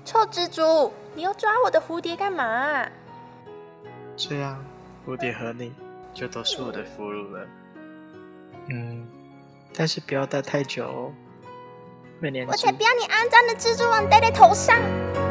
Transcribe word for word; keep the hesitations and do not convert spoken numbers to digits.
臭蜘蛛，你要抓我的蝴蝶干嘛？ 这样蝴蝶和你就都是我的俘虏了。嗯，但是不要待太久哦，会粘住。 我才不要你肮脏的蜘蛛网戴在头上！